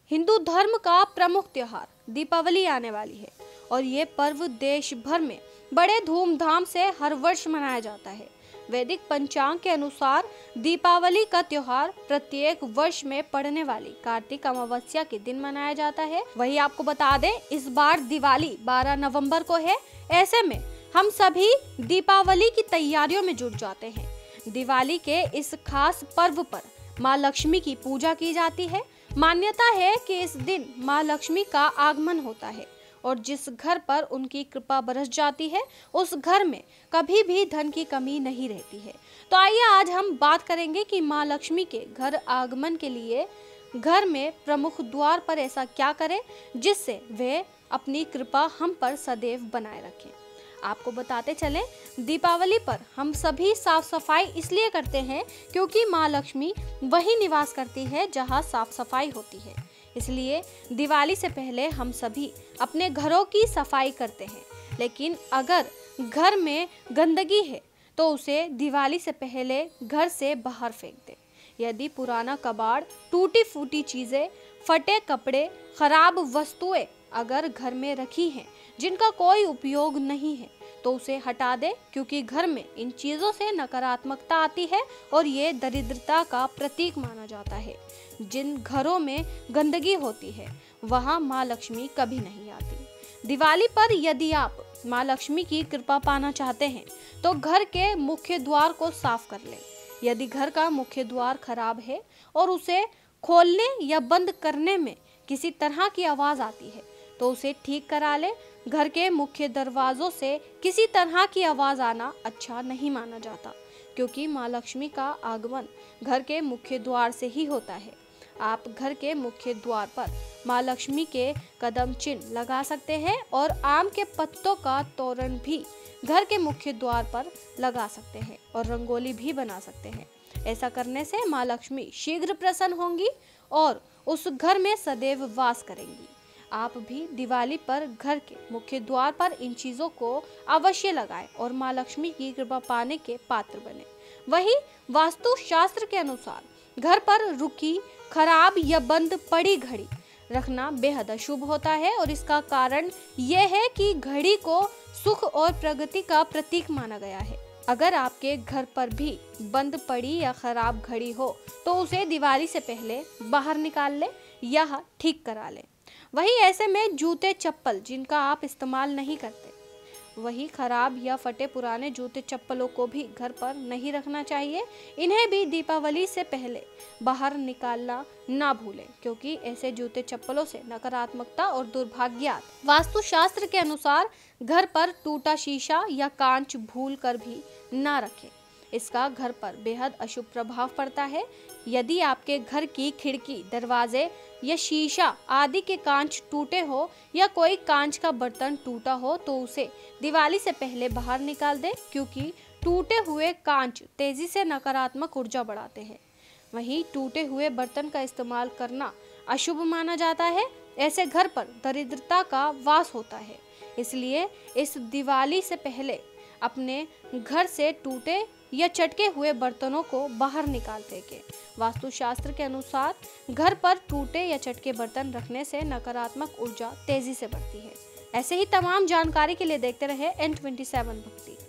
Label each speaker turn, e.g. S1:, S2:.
S1: हिंदू धर्म का प्रमुख त्योहार दीपावली आने वाली है और ये पर्व देश भर में बड़े धूमधाम से हर वर्ष मनाया जाता है। वैदिक पंचांग के अनुसार दीपावली का त्योहार प्रत्येक वर्ष में पड़ने वाली कार्तिक अमावस्या के दिन मनाया जाता है। वही आपको बता दें, इस बार दिवाली 12 नवंबर को है। ऐसे में हम सभी दीपावली की तैयारियों में जुट जाते हैं। दिवाली के इस खास पर्व पर माँ लक्ष्मी की पूजा की जाती है। मान्यता है कि इस दिन माँ लक्ष्मी का आगमन होता है और जिस घर पर उनकी कृपा बरस जाती है उस घर में कभी भी धन की कमी नहीं रहती है। तो आइए आज हम बात करेंगे कि माँ लक्ष्मी के घर आगमन के लिए घर में प्रमुख द्वार पर ऐसा क्या करें जिससे वे अपनी कृपा हम पर सदैव बनाए रखें। आपको बताते चलें, दीपावली पर हम सभी साफ सफाई इसलिए करते हैं क्योंकि माँ लक्ष्मी वही निवास करती है जहाँ साफ सफाई होती है। इसलिए दिवाली से पहले हम सभी अपने घरों की सफाई करते हैं। लेकिन अगर घर में गंदगी है तो उसे दिवाली से पहले घर से बाहर फेंक दें। यदि पुराना कबाड़, टूटी फूटी चीजें, फटे कपड़े, खराब वस्तुएं अगर घर में रखी हैं जिनका कोई उपयोग नहीं है तो उसे हटा दे, क्योंकि घर में इन चीजों से नकारात्मकता आती है और ये दरिद्रता का प्रतीक माना जाता है। जिन घरों में गंदगी होती है वहां माँ लक्ष्मी कभी नहीं आती। दिवाली पर यदि आप माँ लक्ष्मी की कृपा पाना चाहते हैं तो घर के मुख्य द्वार को साफ कर लें। यदि घर का मुख्य द्वार खराब है और उसे खोलने या बंद करने में किसी तरह की आवाज आती है तो उसे ठीक करा ले। घर के मुख्य दरवाजों से किसी तरह की आवाज आना अच्छा नहीं माना जाता, क्योंकि माँ लक्ष्मी का आगमन घर के मुख्य द्वार से ही होता है। आप घर के मुख्य द्वार पर माँ लक्ष्मी के कदम चिन्ह लगा सकते हैं और आम के पत्तों का तोरण भी घर के मुख्य द्वार पर लगा सकते हैं और रंगोली भी बना सकते हैं। ऐसा करने से माँ लक्ष्मी शीघ्र प्रसन्न होंगी और उस घर में सदैव वास करेंगी। आप भी दिवाली पर घर के मुख्य द्वार पर इन चीजों को अवश्य लगाएं और माँ लक्ष्मी की कृपा पाने के पात्र बने। वहीं वास्तु शास्त्र के अनुसार घर पर रुकी, खराब या बंद पड़ी घड़ी रखना बेहद अशुभ होता है और इसका कारण यह है कि घड़ी को सुख और प्रगति का प्रतीक माना गया है। अगर आपके घर पर भी बंद पड़ी या खराब घड़ी हो तो उसे दिवाली से पहले बाहर निकाल ले या ठीक करा ले। वही ऐसे में जूते चप्पल जिनका आप इस्तेमाल नहीं करते, वही खराब या फटे पुराने जूते चप्पलों को भी घर पर नहीं रखना चाहिए। इन्हें भी दीपावली से पहले बाहर निकालना ना भूलें, क्योंकि ऐसे जूते चप्पलों से नकारात्मकता और दुर्भाग्य आता है। वास्तु शास्त्र के अनुसार घर पर टूटा शीशा या कांच भूल कर भी ना रखें, इसका घर पर बेहद अशुभ प्रभाव पड़ता है। यदि आपके घर की खिड़की, दरवाजे या शीशा आदि के कांच टूटे हो या कोई कांच का बर्तन टूटा हो तो उसे दिवाली से पहले बाहर निकाल दें, क्योंकि टूटे हुए कांच तेजी से नकारात्मक ऊर्जा बढ़ाते हैं। वहीं टूटे हुए बर्तन का इस्तेमाल करना अशुभ माना जाता है। ऐसे घर पर दरिद्रता का वास होता है। इसलिए इस दिवाली से पहले अपने घर से टूटे या चटके हुए बर्तनों को बाहर निकाल फेंकें। वास्तु शास्त्र के अनुसार घर पर टूटे या चटके बर्तन रखने से नकारात्मक ऊर्जा तेजी से बढ़ती है। ऐसे ही तमाम जानकारी के लिए देखते रहे N27 भक्ति।